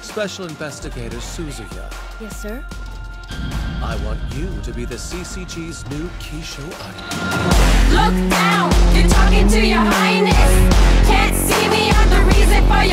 Special Investigator Suzuya. Yes, sir? I want you to be the CCG's new Kisho Adi. Look down, you're talking to your highness. Can't see me, I'm the reason for